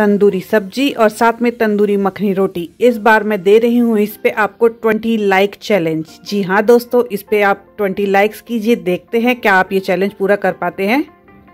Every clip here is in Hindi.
तंदूरी सब्जी और साथ में तंदूरी मखनी रोटी। इस बार मैं दे रही हूँ इस पे आपको 20 लाइक चैलेंज। जी हाँ दोस्तों, इस पे आप 20 लाइक्स कीजिए, देखते हैं क्या आप ये चैलेंज पूरा कर पाते हैं।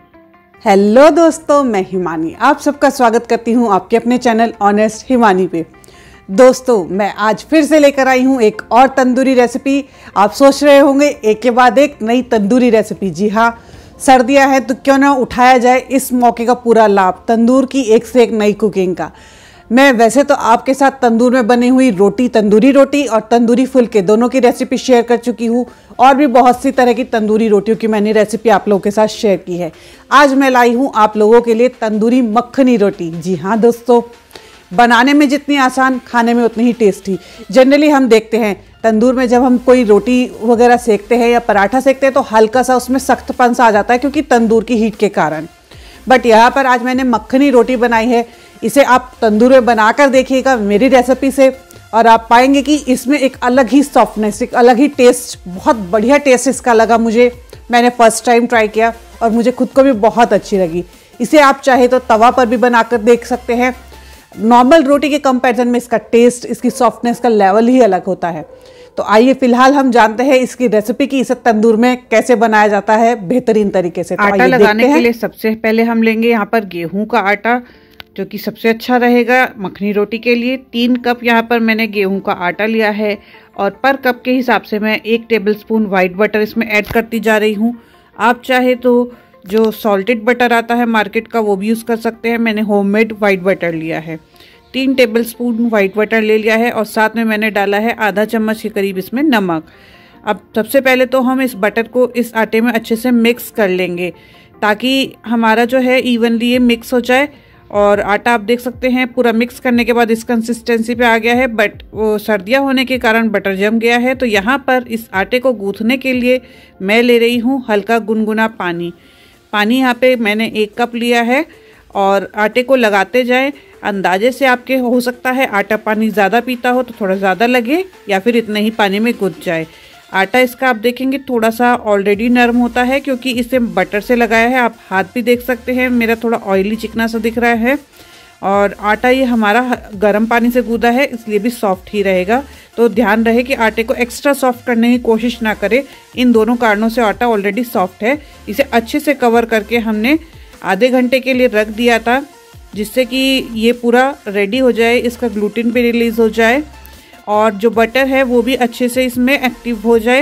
हेलो दोस्तों, मैं हिमानी आप सबका स्वागत करती हूँ आपके अपने चैनल ऑनेस्ट हिमानी पे। दोस्तों, मैं आज फिर से लेकर आई हूँ एक और तंदूरी रेसिपी। आप सोच रहे होंगे एक के बाद एक नई तंदूरी रेसिपी। जी हाँ, सर्दियाँ हैं तो क्यों ना उठाया जाए इस मौके का पूरा लाभ, तंदूर की एक से एक नई कुकिंग का। मैं वैसे तो आपके साथ तंदूर में बनी हुई रोटी, तंदूरी रोटी और तंदूरी फुलके दोनों की रेसिपी शेयर कर चुकी हूँ, और भी बहुत सी तरह की तंदूरी रोटियों की मैंने रेसिपी आप लोगों के साथ शेयर की है। आज मैं लाई हूँ आप लोगों के लिए तंदूरी मक्खनी रोटी। जी हाँ दोस्तों, बनाने में जितनी आसान, खाने में उतनी ही टेस्टी। जनरली हम देखते हैं तंदूर में जब हम कोई रोटी वगैरह सेकते हैं या पराठा सेकते हैं तो हल्का सा उसमें सख्तपन सा आ जाता है क्योंकि तंदूर की हीट के कारण। बट यहाँ पर आज मैंने मक्खनी रोटी बनाई है। इसे आप तंदूर में बनाकर देखिएगा मेरी रेसिपी से, और आप पाएंगे कि इसमें एक अलग ही सॉफ्टनेस, एक अलग ही टेस्ट, बहुत बढ़िया टेस्ट इसका लगा मुझे। मैंने फर्स्ट टाइम ट्राई किया और मुझे खुद को भी बहुत अच्छी लगी। इसे आप चाहे तो तवा पर भी बनाकर देख सकते हैं। नॉर्मल रोटी के कंपैरिजन में इसका टेस्ट, इसकी सॉफ्टनेस का लेवल ही अलग होता है। तो आइए फिलहाल हम जानते हैं इसकी रेसिपी की, इसे तंदूर में कैसे बनाया जाता है बेहतरीन तरीके से। तो आटा लगाने के लिए सबसे पहले हम लेंगे यहाँ पर गेहूं का आटा, जो कि सबसे अच्छा रहेगा मखनी रोटी के लिए। 3 कप यहाँ पर मैंने गेहूं का आटा लिया है, और पर कप के हिसाब से मैं 1 टेबलस्पून वाइट बटर इसमें ऐड करती जा रही हूँ। आप चाहे तो जो सॉल्टेड बटर आता है मार्केट का वो भी यूज़ कर सकते हैं। मैंने होममेड वाइट बटर लिया है। 3 टेबलस्पून वाइट बटर ले लिया है, और साथ में मैंने डाला है आधा चम्मच के करीब इसमें नमक। अब सबसे पहले तो हम इस बटर को इस आटे में अच्छे से मिक्स कर लेंगे ताकि हमारा जो है इवनली ये मिक्स हो जाए। और आटा आप देख सकते हैं पूरा मिक्स करने के बाद इस कंसिस्टेंसी पे आ गया है, बट वो सर्दियाँ होने के कारण बटर जम गया है। तो यहाँ पर इस आटे को गूँथने के लिए मैं ले रही हूँ हल्का गुनगुना पानी। पानी यहाँ पे मैंने 1 कप लिया है, और आटे को लगाते जाएं। अंदाजे से आपके हो सकता है आटा पानी ज़्यादा पीता हो तो थोड़ा ज़्यादा लगे, या फिर इतने ही पानी में गुथ जाए। आटा इसका आप देखेंगे थोड़ा सा ऑलरेडी नरम होता है क्योंकि इसे बटर से लगाया है। आप हाथ भी देख सकते हैं, मेरा थोड़ा ऑयली चिकना सा दिख रहा है। और आटा ये हमारा गर्म पानी से गूंदा है, इसलिए भी सॉफ्ट ही रहेगा। तो ध्यान रहे कि आटे को एक्स्ट्रा सॉफ्ट करने की कोशिश ना करें। इन दोनों कारणों से आटा ऑलरेडी सॉफ्ट है। इसे अच्छे से कवर करके हमने आधे घंटे के लिए रख दिया था, जिससे कि ये पूरा रेडी हो जाए, इसका ग्लूटेन भी रिलीज़ हो जाए, और जो बटर है वो भी अच्छे से इसमें एक्टिव हो जाए,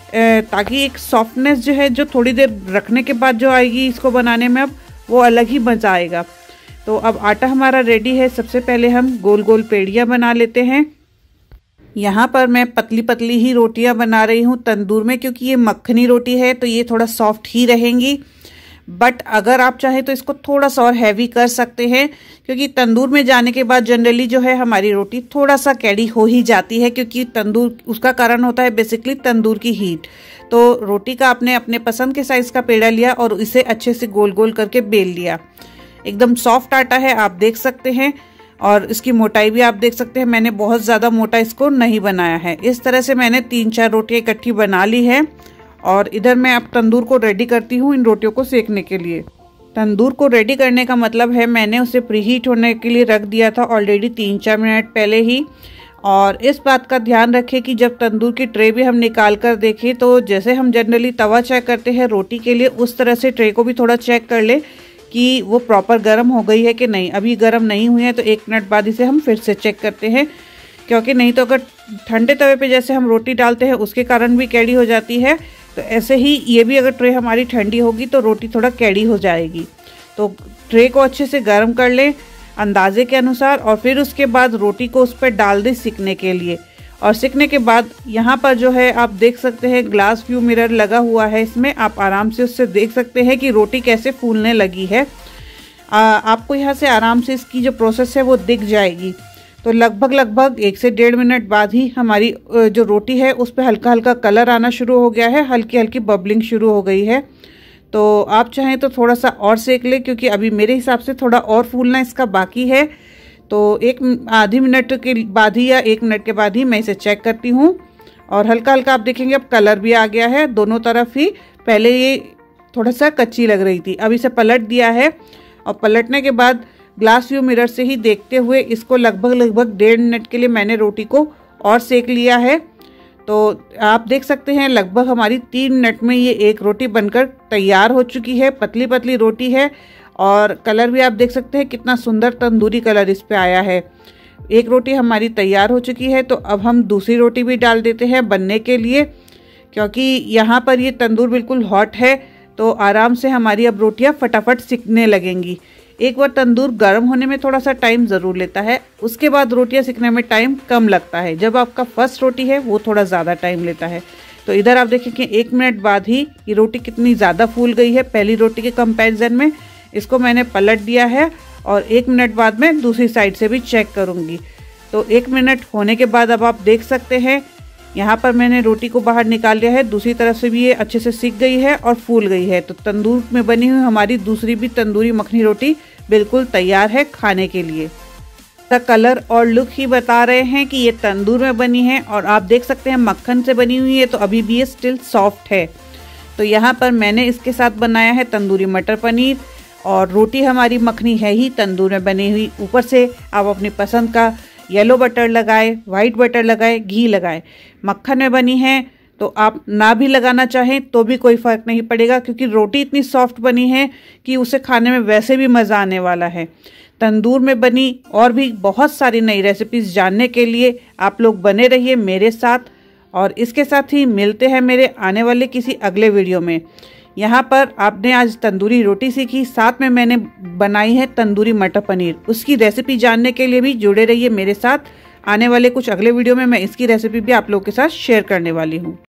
ताकि एक सॉफ्टनेस जो है, जो थोड़ी देर रखने के बाद जो आएगी इसको बनाने में, अब वो अलग ही मज़ा आएगा। तो अब आटा हमारा रेडी है। सबसे पहले हम गोल गोल पेड़ियाँ बना लेते हैं। यहाँ पर मैं पतली पतली ही रोटियाँ बना रही हूँ तंदूर में, क्योंकि ये मक्खनी रोटी है तो ये थोड़ा सॉफ्ट ही रहेंगी। बट अगर आप चाहें तो इसको थोड़ा सा और हैवी कर सकते हैं, क्योंकि तंदूर में जाने के बाद जनरली जो है हमारी रोटी थोड़ा सा कैडी हो ही जाती है, क्योंकि तंदूर, उसका कारण होता है बेसिकली तंदूर की हीट। तो रोटी का आपने अपने पसंद के साइज़ का पेड़ा लिया और इसे अच्छे से गोल गोल करके बेल लिया। एकदम सॉफ्ट आटा है, आप देख सकते हैं, और इसकी मोटाई भी आप देख सकते हैं। मैंने बहुत ज़्यादा मोटा इसको नहीं बनाया है। इस तरह से मैंने 3-4 रोटियाँ इकट्ठी बना ली है, और इधर मैं अब तंदूर को रेडी करती हूँ इन रोटियों को सेकने के लिए। तंदूर को रेडी करने का मतलब है मैंने उसे प्रीहीट होने के लिए रख दिया था ऑलरेडी 3-4 मिनट पहले ही। और इस बात का ध्यान रखें कि जब तंदूर की ट्रे भी हम निकाल कर देखें तो जैसे हम जनरली तवा चेक करते हैं रोटी के लिए, उस तरह से ट्रे को भी थोड़ा चेक कर ले कि वो प्रॉपर गर्म हो गई है कि नहीं। अभी गर्म नहीं हुई है तो 1 मिनट बाद इसे हम फिर से चेक करते हैं, क्योंकि नहीं तो अगर ठंडे तवे पे जैसे हम रोटी डालते हैं उसके कारण भी कैडी हो जाती है, तो ऐसे ही ये भी अगर ट्रे हमारी ठंडी होगी तो रोटी थोड़ा कैडी हो जाएगी। तो ट्रे को अच्छे से गर्म कर लें अंदाजे के अनुसार, और फिर उसके बाद रोटी को उस पर डाल दें सिकने के लिए। और सिकने के बाद यहाँ पर जो है आप देख सकते हैं ग्लास व्यू मिरर लगा हुआ है इसमें, आप आराम से उससे देख सकते हैं कि रोटी कैसे फूलने लगी है। आपको यहाँ से आराम से इसकी जो प्रोसेस है वो दिख जाएगी। तो लगभग 1 से 1.5 मिनट बाद ही हमारी जो रोटी है उस पर हल्का हल्का कलर आना शुरू हो गया है, हल्की हल्की बबलिंग शुरू हो गई है। तो आप चाहें तो थोड़ा सा और सेक लें, क्योंकि अभी मेरे हिसाब से थोड़ा और फूलना इसका बाकी है। तो आधी मिनट के बाद ही या 1 मिनट के बाद ही मैं इसे चेक करती हूँ, और हल्का हल्का आप देखेंगे अब कलर भी आ गया है दोनों तरफ ही। पहले ये थोड़ा सा कच्ची लग रही थी, अब इसे पलट दिया है, और पलटने के बाद ग्लास व्यू मिरर से ही देखते हुए इसको लगभग 1.5 मिनट के लिए मैंने रोटी को और सेक लिया है। तो आप देख सकते हैं लगभग हमारी 3 मिनट में ये एक रोटी बनकर तैयार हो चुकी है। पतली पतली रोटी है और कलर भी आप देख सकते हैं कितना सुंदर तंदूरी कलर इस पे आया है। एक रोटी हमारी तैयार हो चुकी है, तो अब हम दूसरी रोटी भी डाल देते हैं बनने के लिए, क्योंकि यहाँ पर ये तंदूर बिल्कुल हॉट है तो आराम से हमारी अब रोटियाँ फटाफट सिकने लगेंगी। एक बार तंदूर गर्म होने में थोड़ा सा टाइम ज़रूर लेता है, उसके बाद रोटियाँ सिकने में टाइम कम लगता है। जब आपका फर्स्ट रोटी है वो थोड़ा ज़्यादा टाइम लेता है। तो इधर आप देखें कि 1 मिनट बाद ही ये रोटी कितनी ज़्यादा फूल गई है पहली रोटी के कंपैरिजन में। इसको मैंने पलट दिया है और 1 मिनट बाद मैं दूसरी साइड से भी चेक करूँगी। तो 1 मिनट होने के बाद अब आप देख सकते हैं यहाँ पर मैंने रोटी को बाहर निकाल लिया है। दूसरी तरफ से भी ये अच्छे से सिक गई है और फूल गई है। तो तंदूर में बनी हुई हमारी दूसरी भी तंदूरी मखनी रोटी बिल्कुल तैयार है खाने के लिए। इसका कलर और लुक ही बता रहे हैं कि ये तंदूर में बनी है और आप देख सकते हैं मक्खन से बनी हुई है तो अभी भी ये स्टिल सॉफ्ट है। तो यहाँ पर मैंने इसके साथ बनाया है तंदूरी मटर पनीर और रोटी हमारी मखनी है ही तंदूर में बनी हुई। ऊपर से आप अपनी पसंद का येलो बटर लगाए, वाइट बटर लगाए, घी लगाए। मक्खन में बनी है तो आप ना भी लगाना चाहें तो भी कोई फ़र्क नहीं पड़ेगा, क्योंकि रोटी इतनी सॉफ्ट बनी है कि उसे खाने में वैसे भी मज़ा आने वाला है। तंदूर में बनी और भी बहुत सारी नई रेसिपीज़ जानने के लिए आप लोग बने रहिए मेरे साथ, और इसके साथ ही मिलते हैं मेरे आने वाले किसी अगले वीडियो में। यहाँ पर आपने आज तंदूरी रोटी सीखी, साथ में मैंने बनाई है तंदूरी मटर पनीर। उसकी रेसिपी जानने के लिए भी जुड़े रहिए मेरे साथ। आने वाले कुछ अगले वीडियो में मैं इसकी रेसिपी भी आप लोगों के साथ शेयर करने वाली हूँ।